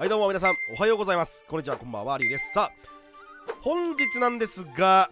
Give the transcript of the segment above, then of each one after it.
はい、どうも皆さんおはようございます。こんにちは、こんばんは、リュウです。さあ本日なんですが、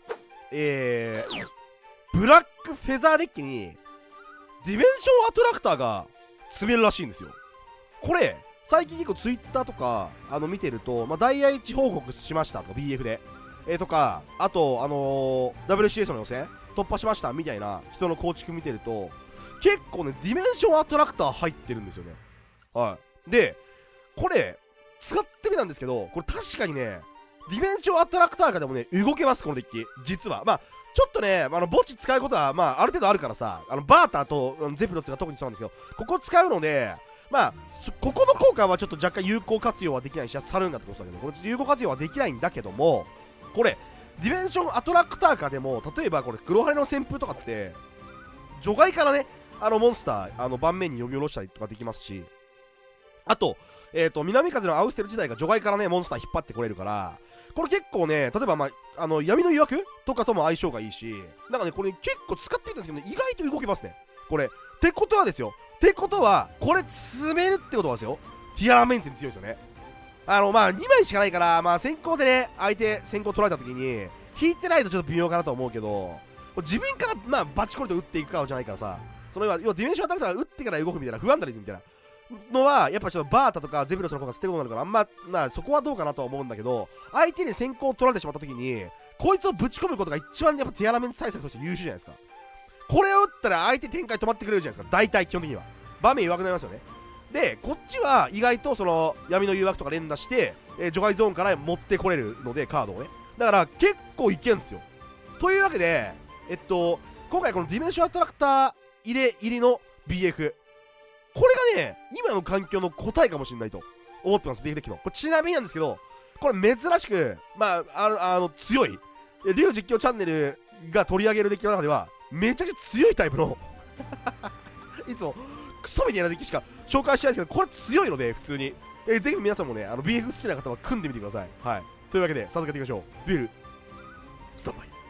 ブラックフェザーデッキにディメンションアトラクターが積めるらしいんですよ。これ最近結構ツイッターとか見てると、ダイヤ1報告しましたとか BF で、とかあとWCS の予選突破しましたみたいな人の構築見てると、結構ねディメンションアトラクター入ってるんですよね。はい。でこれ使ってみたんですけど、これ確かにねディメンションアトラクターがでもね動けます、このデッキ。実はちょっとね墓地使うことはある程度あるからさ、バーターとゼプロスが特にそうなんですけど、ここ使うのでここの効果はちょっと若干有効活用はできないし、サルーンガってことだけど、これ有効活用はできないんだけども、これディメンションアトラクターかでも、例えばこれ黒羽の旋風とかって除外からねモンスター盤面に呼び下ろしたりとかできますし、あと南風のアウステル自体が除外からねモンスター引っ張ってこれるから、これ結構ね、例えば闇の誘惑とかとも相性がいいし、なんかねこれ結構使っていたんですけどね、意外と動けますねこれ。ってことはですよ、ってことはこれ詰めるってことはですよ、ティアラメンテに強いですよね。2枚しかないから、先行でね相手先行取られた時に引いてないとちょっと微妙かなと思うけど、自分からバチコリと打っていくかじゃないからさ、その要はディメンションアタックターが打ってから動くみたいな不安ダリズムみたいなのはやっぱちょっとバータとかゼブロスの方が捨てることになるから、そこはどうかなとは思うんだけど、相手に先行を取られてしまった時にこいつをぶち込むことが一番やっぱティアラメント対策として優秀じゃないですか。これを打ったら相手展開止まってくれるじゃないですか、大体基本的には場面弱くなりますよね。でこっちは意外とその闇の誘惑とか連打して、除外ゾーンから持ってこれるので、カードをね、だから結構いけんすよ。というわけで今回このディメンションアトラクター入りの BF、これがね今の環境の答えかもしれないと思ってます、BF デッキの。これちなみになんですけど、これ珍しく強いリュウ実況チャンネルが取り上げるデッキの中ではめちゃくちゃ強いタイプのいつもクソみたいなデッキしか紹介してないですけど、これ強いので普通にぜひ皆さんもねBF 好きな方は組んでみてください。はい、というわけで早速やっていきましょう。デュエルスタンバイ。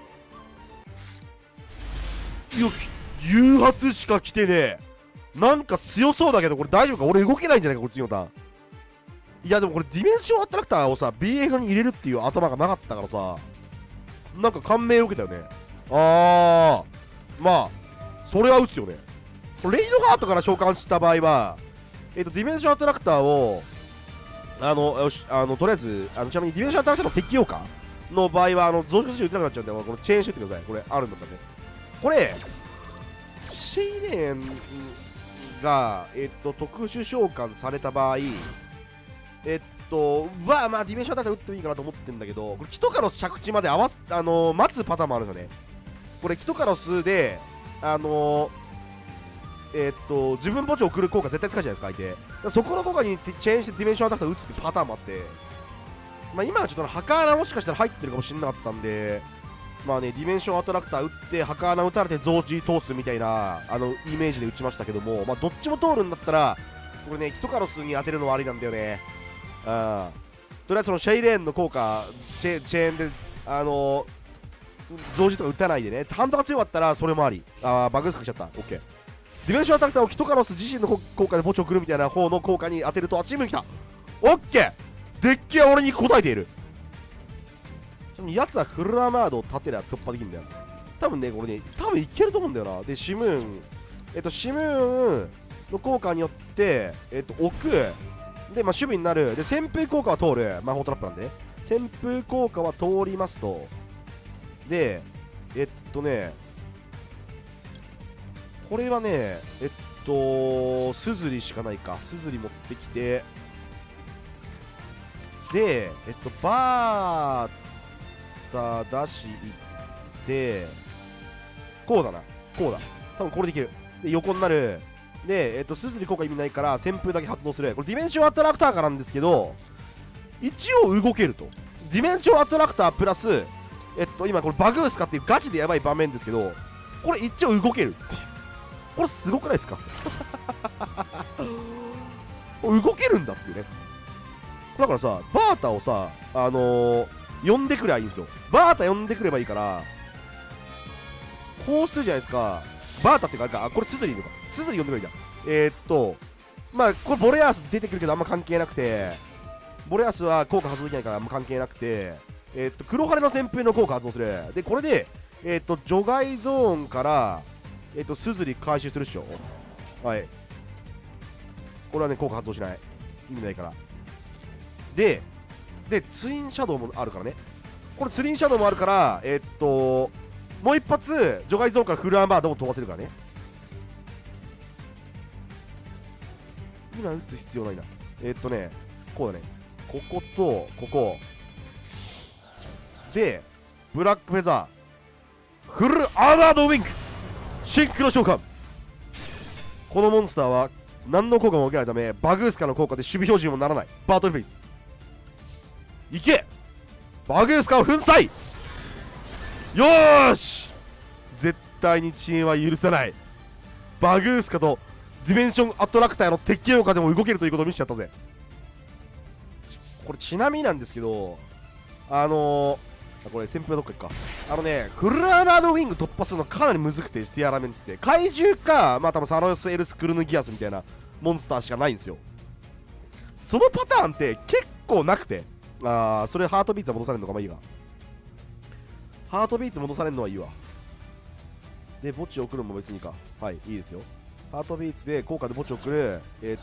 いや誘発しか来てねえ。なんか強そうだけど、これ大丈夫か、俺動けないんじゃないかこれ次のターン。いやでもこれディメンションアトラクターをさ BF に入れるっていう頭がなかったからさ、なんか感銘を受けたよね。それは打つよね。レイドハートから召喚した場合はディメンションアトラクターをとりあえずちなみにディメンションアトラクターの適用化の場合は増殖筋打てなくなっちゃうんで、このチェーンしてってください。これあるんだったらね。これシェイレンが特殊召喚された場合ディメンションアタック打ってもいいかなと思ってんだけど、これキトカロス着地まで待つパターンもあるんですよね。これキトカロスで自分墓地を送る効果絶対使うじゃないですか相手。そこの効果にチェーンしてディメンションアタック打つってパターンもあって、今はちょっと墓穴もしかしたら入ってるかもしれなかったんで、ディメンションアトラクター打って墓穴打たれて増値通すみたいなイメージで打ちましたけども、どっちも通るんだったらこれねキトカロスに当てるのはありなんだよね。とりあえずそのシェイレーンの効果チェーンで増値とか打たないでね、ハンドが強かったらそれもあり。バグスかしちゃった。 OK。 ディメンションアタラクターをキトカロス自身の効果で墓地を送るみたいな方の効果に当てると、チームに来た。 OK。 デッキは俺に応えている。やつはフルアーマードを立てりゃ突破できるんだよ。多分ねこれねいけると思うんだよな。でシムーンシムーンの効果によって置くで守備になる。で旋風効果は通る。魔法トラップなんでね、旋風効果は通りますと。でこれはねスズリしかないか。スズリ持ってきて、でバー出しいってこうだな、こうだ、多分これでいける。で横になる。でスズリ効果意味ないから旋風だけ発動する。これディメンションアトラクターからなんですけど、一応動けると。ディメンションアトラクタープラス今これバグースかっていうガチでやばい場面ですけど、これ一応動けるっていう、これすごくないですか動けるんだっていうね。だからさバータをさ呼んでくればいいんですよ。バータ呼んでくればいいから、こうするじゃないですか。バータっていうか、これスズリいるのか。スズリ呼んでくればいいんだ。これボレアース出てくるけどあんま関係なくて、 ボレアスは効果発動できないからもう関係なくて、黒羽の旋風の効果発動する。でこれで除外ゾーンからスズリ回収するっしょ。はい、これはね効果発動しない、意味ないから。でツインシャドウもあるからね。これツインシャドウもあるからもう一発除外ゾーンからフルアーマードも飛ばせるからね。今打つ必要ないな。こうだね、こことここでブラックフェザーフルアーマードウィングシンクロ召喚。このモンスターは何の効果も受けないためバグースカの効果で守備表示にもならないバトルフェイス。いけバグースカを粉砕。よーし、絶対に遅延は許さない。バグースカとディメンションアトラクターの鉄拳効果でも動けるということを見せちゃったぜ。これちなみになんですけど、これ旋風はどっか行くか。フルアーマードウィング突破するのかなりむずくて、ティアラメンツって怪獣かまあ多分サロスエルスクルヌギアスみたいなモンスターしかないんですよ。そのパターンって結構なくて、それハートビーツは戻されるのか、まあいいわ。ハートビーツ戻されるのはいいわ。で墓地を送るのも別にいいか。はい、いいですよ。ハートビーツで効果で墓地を送る。って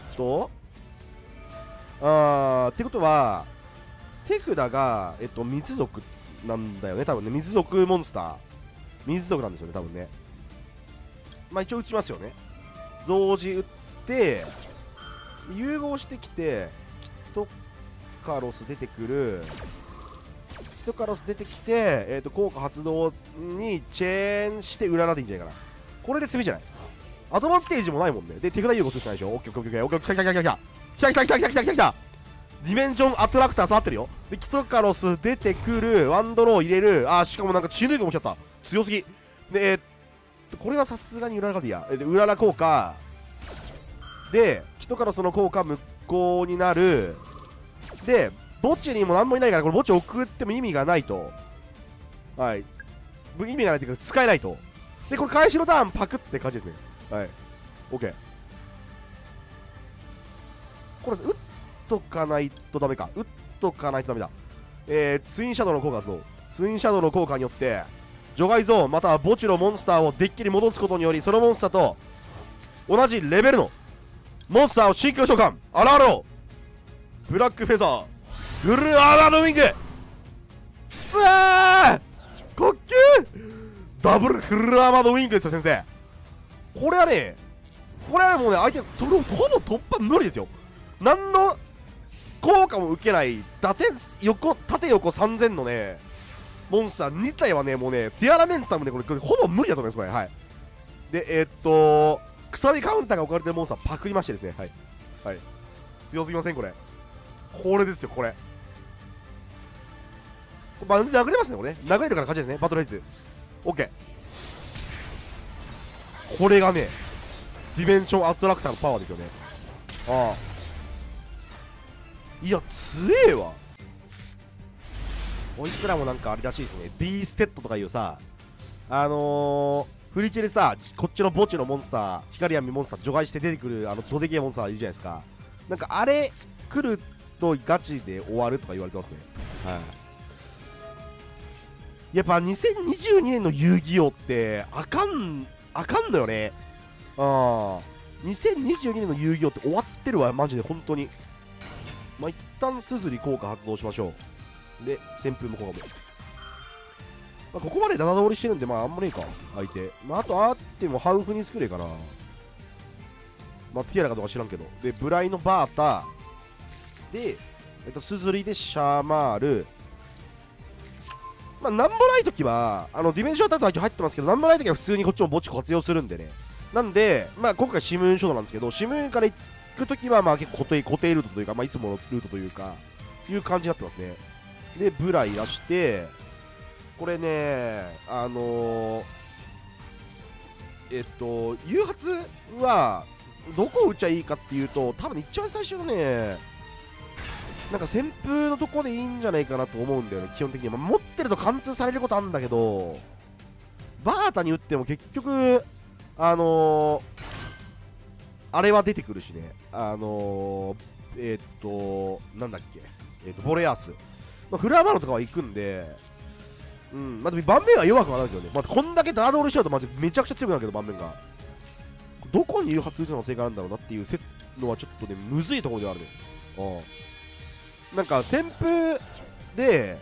ことは手札が水族なんだよね多分ね。水族モンスター、水族なんですよね多分ね。まあ一応打ちますよね。増字打って融合してきてキトカロス出てくる。キトカロス出てきて効果発動にチェーンして裏なでいいんじゃないかな。これで詰みじゃない。アドバンテージもないもんね。で手札融合するしかないでしょ。オッケーオッケーオッケー。来た来た来た来た来た来た来た来た来た来た来た。ディメンションアトラクター触ってるよ。でキトカロス出てくる。ワンドロー入れる。しかもなんか血抜いが起きちゃった。強すぎでこれはさすがに裏ラディアで裏ラ効果でキトカロスの効果無効になる。で墓地にも何もいないからこれ墓地送っても意味がないと。はい、意味がないっていうか使えないと。でこれ開始のターンパクって感じですね。はい OK。 これ打っとかないとダメか。打っとかないとダメだ。ツインシャドウの効果発動。ツインシャドウの効果によって除外ゾーンまたは墓地のモンスターをデッキに戻すことによりそのモンスターと同じレベルのモンスターをシンクロ召喚。現れろブラックフェザーフルアーマードウィング。つーかっけーダブルフルアーマードウィングですよ先生。これはねもうね相手ほぼ突破無理ですよ。何の効果も受けない縦横3000のねモンスター2体はねもうねティアラメンツタムねこれほぼ無理だと思いますこれ。はいでくさびカウンターが置かれてるモンスターパクりましてですね。はいはい強すぎませんこれ。これですよこれ。まあ、殴れますねこれね。殴れるから勝ちですねバトルヘイズ。 OK。 これがねディメンションアトラクターのパワーですよね。いや強えわこいつらも。なんかあれらしいですね。ビーステッドとかいうさフリチェでさこっちの墓地のモンスター光闇モンスター除外して出てくるドデケモンスターいるじゃないですか。なんかあれ来るとガチで終わるとか言われてますね。はいやっぱ2022年の遊戯王ってあかんのよね。2022年の遊戯王って終わってるわマジで本当に。まあ一旦スズリ効果発動しましょう。で旋風も効果も、まあ、ここまでダダ通りしてるんでまああんまねえか相手。まああとあってもハウフに作れかな。まあティアラかどうか知らんけど。でブライのバータでスズリでシャーマール。まあなんもないときはディメンションアタック入ってますけどなんもないときは普通にこっちも墓地活用するんでね。なんでまあ今回シムーンショートなんですけどシムーンから行くときはまあ結構固定ルートというかまあいつものルートというかいう感じになってますね。でブライ出してこれね誘発はどこを打っちゃいいかっていうと多分一番最初のねなんか旋風のとこでいいんじゃないかなと思うんだよね基本的に。まあ、持ってると貫通されることあるんだけどバータに打っても結局あれは出てくるしねなんだっけ、ボレアース、まあ、フルアマロとかは行くんで、まあ、でも盤面は弱くはなるけどね、まあ、こんだけダードオールしちゃうとマジめちゃくちゃ強くなるけど、盤面がどこに誘発打つのが正解なんだろうなっていうのはちょっとねむずいところではあるね。なんか旋風で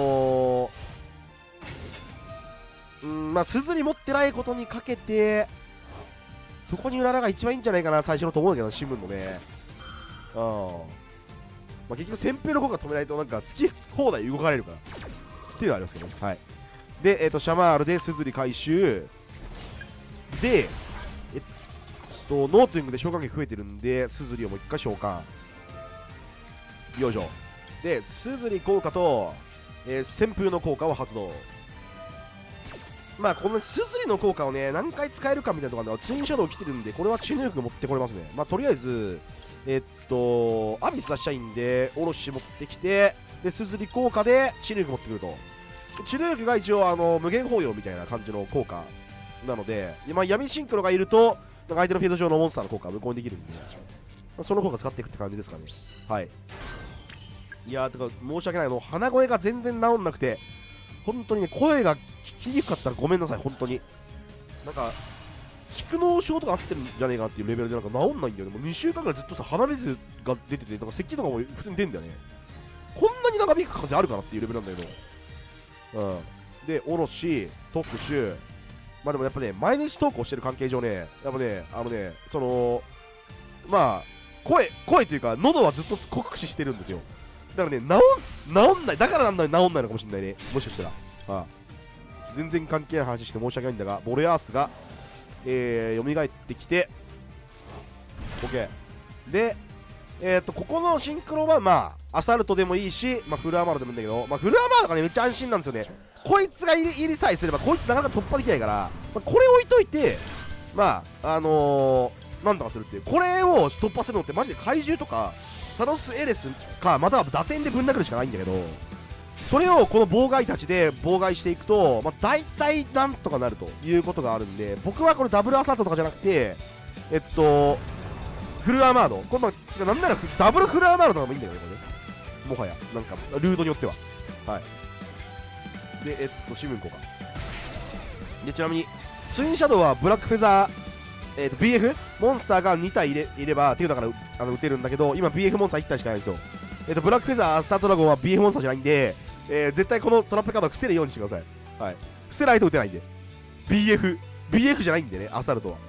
まあ鈴に持ってないことにかけてそこにうららが一番いいんじゃないかな最初のと思うんだけど、シムのね。まあ、結局旋風の効果止めないとなんか好き放題動かれるからっていうのはありますけどね。はい。で、シャマールで鈴に回収で、ノートニングで召喚撃増えてるんで、スズリをもう一回召喚。よいしょ。で、スズリ効果と、旋風の効果を発動。まあ、このスズリの効果をね、何回使えるかみたいなところでは、ツインシャドウ来てるんで、これはチヌーク持ってこれますね。まあ、とりあえず、アビス出したいんで、おろし持ってきて、で、スズリ効果でチヌーク持ってくると。チヌークが一応、無限包容みたいな感じの効果なので、まあ、闇シンクロがいると、なんか相手のフィールド上のモンスターの効果を無効にできるんで、まあ、その効果使っていくって感じですかね。はい。いやー、てか申し訳ない、鼻声が全然治んなくて、本当にね、声が聞きにくかったらごめんなさい、本当に。なんか、蓄膿症とかあってるんじゃねえかっていうレベルでなんか治んないんだよね。もう2週間ぐらいずっとさ、鼻水が出てて、なんか咳とかも普通に出るんだよね。こんなに長引く風邪あるかなっていうレベルなんだけど。で、おろし、特殊、まあでもやっぱね、毎日投稿してる関係上ね、やっぱね、まあ、声というか、喉はずっと酷使してるんですよ。だからね、治んない、だからなんだよ、治んないのかもしれないね。もしかしたら。全然関係ない話して申し訳ないんだが、ボレアースが、蘇ってきて、OK。で、ここのシンクロは、まあ、アサルトでもいいし、まあ、フルアマードでもいいんだけど、まあ、フルアマードがね、めっちゃ安心なんですよね。こいつが入りさえすれば、こいつなかなか突破できないから、まあ、これ置いといて、まあ、なんとかするっていう。これを突破するのって、マジで怪獣とか、サノスエレスか、または打点でぶん殴るしかないんだけど、それをこの妨害たちで妨害していくと、まあ、大体なんとかなるということがあるんで、僕はこれダブルアサルトとかじゃなくて、フルアーマード。これまあ、なんならダブルフルアーマードとかもいいんだよね、これね。もはや、なんか、ルードによっては。はい。で、シムンコか。で、ちなみに、ツインシャドウはブラックフェザー、BF モンスターが2体いれば、手札から撃てるんだけど、今 BF モンスター1体しかないんですよ。ブラックフェザー、スタートドラゴンは BF モンスターじゃないんで、絶対このトラップカードは捨てるようにしてください。はい。捨てないと撃てないんで。BF じゃないんでね、アサルトは。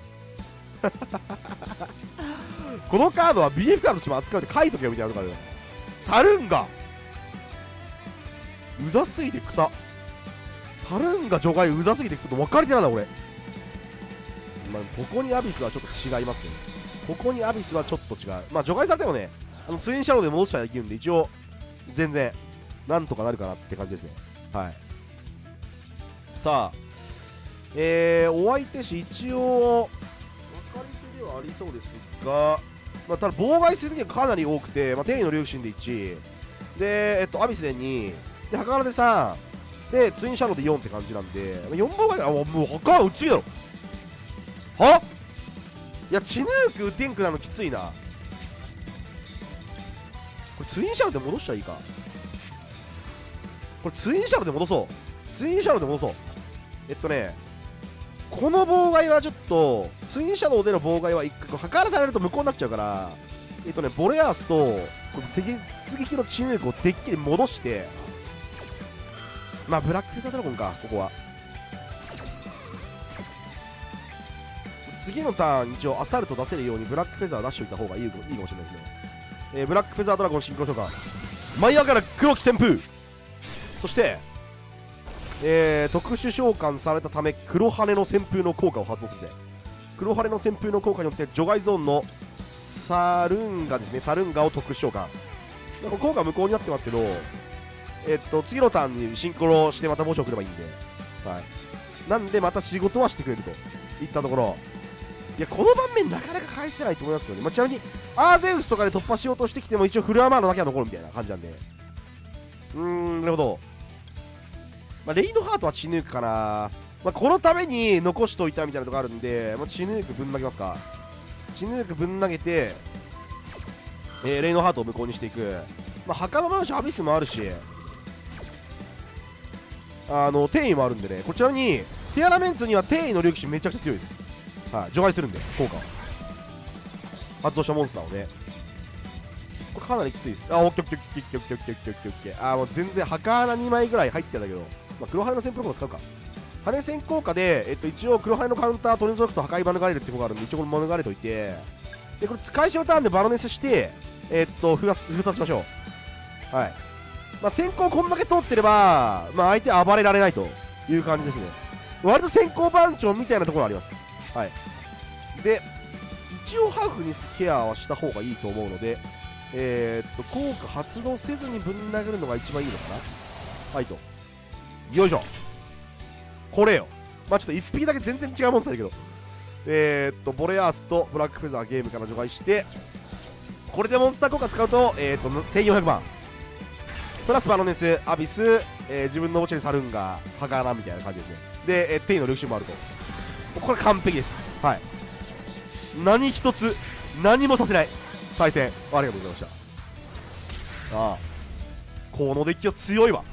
このカードは BF カードとしても扱うって書いとけよみたいなとこあるよ。サルンガうざすぎて草。サルンガ除外うざすぎて草と分かれてないな俺。まあ、ここにアビスはちょっと違いますね。ここにアビスはちょっと違う。まあ除外されてもね、ツインシャドウで戻したらできるんで、一応全然なんとかなるかなって感じですね。はい。さあ、お相手し一応分かり手ではありそうですが、まあ、ただ妨害する時はかなり多くて、まあ、天意の竜神で1で、アビスで2で、墓で3で、ツインシャドウで4って感じなんで、4妨害が、もう墓は打つぎだろ。はいや、チヌーク打てんくなるのきついな。これツインシャドウで戻したらいいか。これツインシャドウで戻そう。ツインシャドウで戻そう。この妨害はちょっと、ツインシャドウでの妨害は破壊されると無効になっちゃうから、ボレアースと、この出撃のチヌークをでっきり戻して、まあ、ブラックフェザードラゴンか、ここは。次のターン、一応、アサルト出せるようにブラックフェザー出しておいた方がいいかもしれないですね。ブラックフェザードラゴンシンクロ召喚。舞い上がる黒き旋風。そして、特殊召喚されたため黒羽の旋風の効果を発動するぜ。黒羽の旋風の効果によって除外ゾーンのサルンガですね、サルンガを特殊召喚。効果無効になってますけど、次のターンにシンクロしてまた墓地を送ればいいんで、はい、なんでまた仕事はしてくれるといったところ。いや、この盤面なかなか返せないと思いますけどね、まあ、ちなみにアーゼウスとかで突破しようとしてきても一応フルアマードだけは残るみたいな感じなんで、なるほど。まあ、レイドハートはチヌークかな。まあ、このために残しといたみたいなとこあるんで、まあ、チヌークぶん投げますか。チヌークぶん投げて、 レイノハートを無効にしていく。まあ墓場もあるしアビスもあるし転移もあるんでね。こちらにティアラメンツには転移の力士めちゃくちゃ強いです。はい、除外するんで効果発動したモンスターをね。これかなりきついです。あ、オッケーオッケーオッケーオッケーオッケーオッケーオッケーオッケー。もう全然墓穴2枚ぐらい入ってんだけど、まあ、黒羽の旋風効果使うか。羽線効果で、一応黒羽のカウンター取り除くと破壊免れるって効果があるんで、一応これ免れといて、でこれ開始のターンでバロネスして封鎖しましょう。はい。まあ、先行こんだけ通ってれば、まあ、相手暴れられないという感じですね。割と先行番長みたいなところあります。はい。で一応ハーフにケアはした方がいいと思うので、効果発動せずにぶん殴るのが一番いいのかな。はいと、よいしょ。これよ。まあちょっと1匹だけ全然違うモンスターだけど、ボレアースとブラックフェザーゲームから除外して、これでモンスター効果使うと、1400万プラスバロネス、アビス、自分の墓地にサルンガ、ハガーナみたいな感じですね。で、テイのルクシュもあると。これ完璧です。はい。何一つ何もさせない対戦ありがとうございました。ああ、このデッキは強いわ。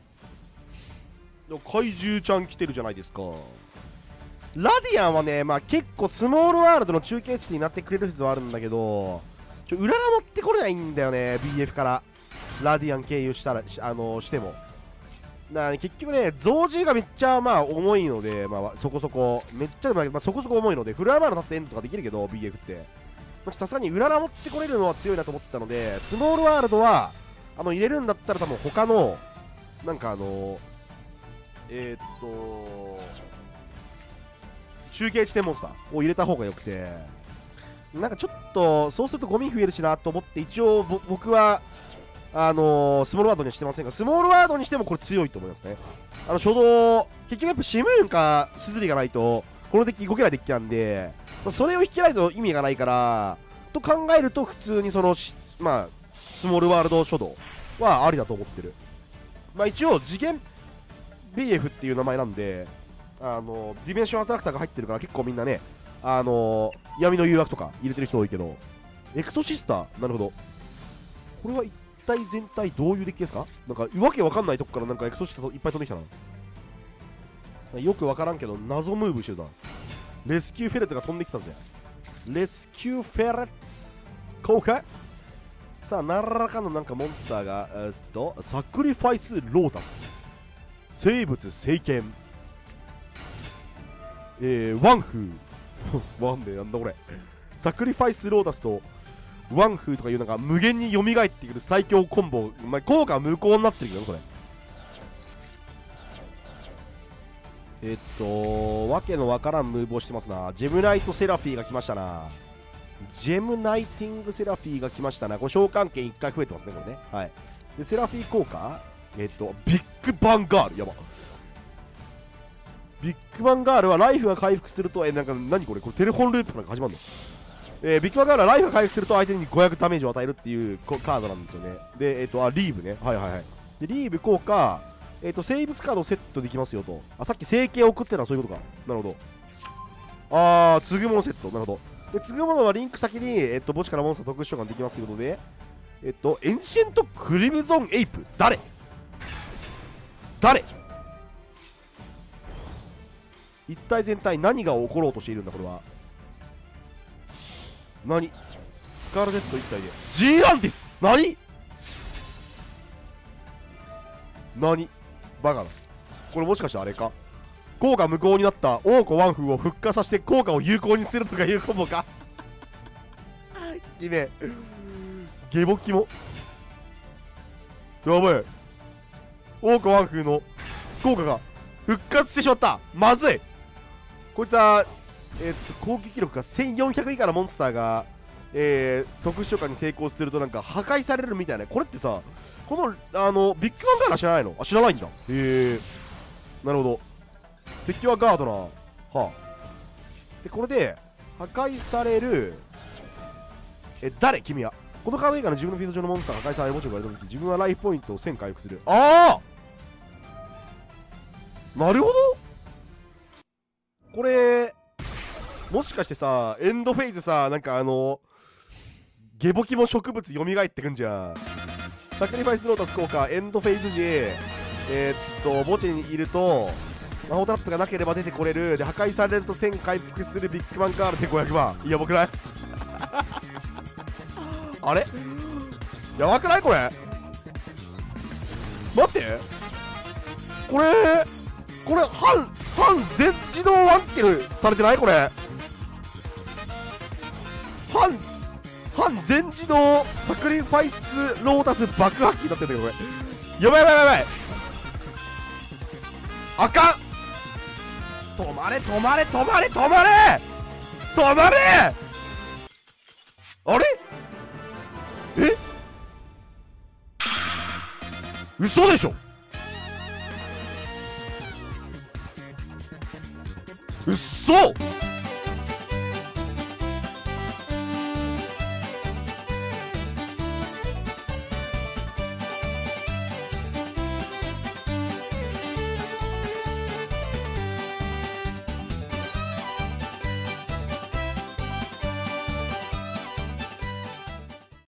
怪獣ちゃん来てるじゃないですか。ラディアンはね、まあ結構スモールワールドの中継地になってくれる説はあるんだけど、ウララ持ってこれないんだよね。 BF からラディアン経由したらしても結局ね、増字がめっちゃまあ重いので、まあそこそこめっちゃでもないけど、まあ、そこそこ重いのでフルアーマーの立つとエンドとかできるけど BF ってさすがにウララ持ってこれるのは強いなと思ったので、スモールワールドは入れるんだったら多分他のなんか中継地点モンスターを入れた方がよくて、なんかちょっとそうするとゴミ増えるしなと思って、一応僕はスモールワードにしてませんが、スモールワードにしてもこれ強いと思いますね。初動結局やっぱシムーンかスズリがないとこのデッキ動けないデッキなんで、それを引けないと意味がないからと考えると、普通にまあスモールワールド初動はありだと思ってる。まあ一応次元 BF っていう名前なんで、ディメンションアトラクターが入ってるから結構みんなね、闇の誘惑とか入れてる人多いけど、エクソシスター、なるほど。これは一体全体どういうデッキですか？なんかわけわかんないとこからなんかエクソシスターいっぱい飛んできたな。よくわからんけど謎ムーブしてるな。レスキューフェレットが飛んできたぜ。レスキューフェレッツ効果。さあ何らかのなんかモンスターがサクリファイスロータス、生物聖剣、ワンフーワンでなんだこれ。サクリファイスロータスとワンフーとかいうなんか無限に蘇ってくる最強コンボ、まあ、効果は無効になってるけどそれ。わけのわからんムーブをしてますな。ジェムナイトセラフィーが来ましたな。ジェムナイティングセラフィーが来ましたな。これ召喚権1回増えてますね、これね。はい。で、セラフィー効果ビッグバンガール、やば。ビッグバンガールはライフが回復すると、なんか何これテレフォンループなんか始まるの。ビッグバンガールはライフが回復すると相手に500ダメージを与えるっていうカードなんですよね。で、リーブね。はいはいはい。で、リーブ効果、生物カードをセットできますよと。さっき聖剣を送ってたのはそういうことか。なるほど。継ぐものセット。なるほど。で、継ぐものはリンク先に、墓地からモンスター特殊召喚できますということで、エンシェントクリムゾンエイプ。誰一体全体何が起ころうとしているんだこれは。スカーレット一体で G ランティス。バカだ。これもしかしてあれか、効果無効になったオーコワンフーを復活させて効果を有効に捨てるとかいうコンボかきめゲボキモやばい。オーコワンフーの効果が復活してしまった。まずい。こいつは攻撃力が1400以下のモンスターが、特殊召喚に成功するとなんか破壊されるみたいな。これってさ、このビッグバンガーラ知らないの？知らないんだ。なるほど。敵はガードナー。はあ。で、これで破壊される誰君はこのカード以外の自分のフィールド上のモンスターが破壊される墓地を割るとき、自分はライフポイントを1000回復する。なるほど。これもしかしてさ、エンドフェイズさ、なんかゲボキモ植物蘇ってくんじゃん。サクリファイスロータス効果、エンドフェイズ時墓地にいると魔法トラップがなければ出てこれる。で破壊されると1000回復する。ビッグマンカードで500万。やばくない？あれやばくないこれ。待って、これ半全自動ワンキルされてない？これ半全自動サクリファイスロータス爆破機になってんだけど、これやばいやばいやばい。あかん。止まれ止まれ止まれ止まれ止まれ。あれえ、嘘でしょ。うっそ。